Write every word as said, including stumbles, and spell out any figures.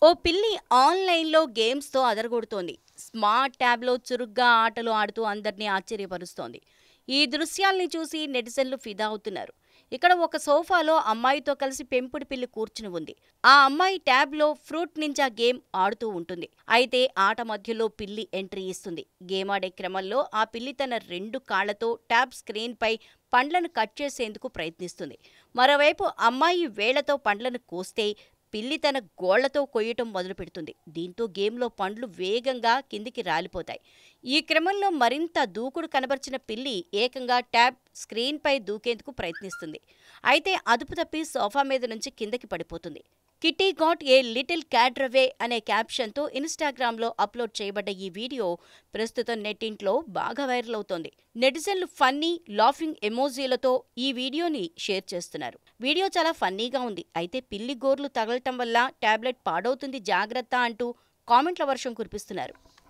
ఓ పిల్లి ఆన్లైన్‌లో గేమ్స్‌తో అదరగొడుతోంది. స్మార్ట్ ట్యాబ్‌లో చురుగ్గా ఆటలు ఆడుతూ అందరినీ ఆశ్చర్యపరుస్తోంది. ఈ దృశ్యాల్ని చూసి నెటిజన్లు ఫిదా అవుతున్నారు. ఇక్కడ ఒక సోఫాలో అమ్మాయితో కలిసి పెంపుడు పిల్లి కూర్చుని ఉంది. ఆ అమ్మాయి ట్యాబ్‌లో ఫ్రూట్ నింజా గేమ్ ఆడుతూ ఉంటుంది. అయితే ఆట మధ్యలో పిల్లి ఎంట్రీ ఇస్తుంది. గేమ్ ఆడే క్రమంలో ఆ పిల్లి తన రెండు కాళ్లతో ట్యాబ్ స్క్రీన్‌పై పండ్లను కట్ చేసేందుకు ప్రయత్నిస్తుంది. మరోవైపు అమ్మాయి వేళ్లతో పండ్లను కోస్తే పిల్లి తన గోళ్లతో కొయ్యటం మొదలుపెడుతుంది. దీంతో గేమ్లో పండ్లు వేగంగా కిందికి రాలిపోతాయి. ఈ క్రమంలో మరింత దూకుడు కనబర్చిన పిల్లి ఏకంగా ట్యాబ్ స్క్రీన్పై దూకేందుకు ప్రయత్నిస్తుంది. అయితే అదుపు తప్పి సోఫా మీద నుంచి కిందకి పడిపోతుంది. కిటీ గాట్ ఏ లిటిల్ క్యాడ్రవే అనే క్యాప్షన్తో ఇన్స్టాగ్రామ్లో అప్లోడ్ చేయబడ్డ ఈ వీడియో ప్రస్తుతం నెట్టింట్లో బాగా వైరల్ అవుతోంది. నెటిజన్లు ఫన్నీ, లాఫింగ్ ఎమోజీలతో ఈ వీడియోని షేర్ చేస్తున్నారు. వీడియో చాలా ఫన్నీగా ఉంది. అయితే పిల్లి గోర్లు తగలటం వల్ల టాబ్లెట్ పాడవుతుంది జాగ్రత్త అంటూ కామెంట్ల వర్షం కురిపిస్తున్నారు.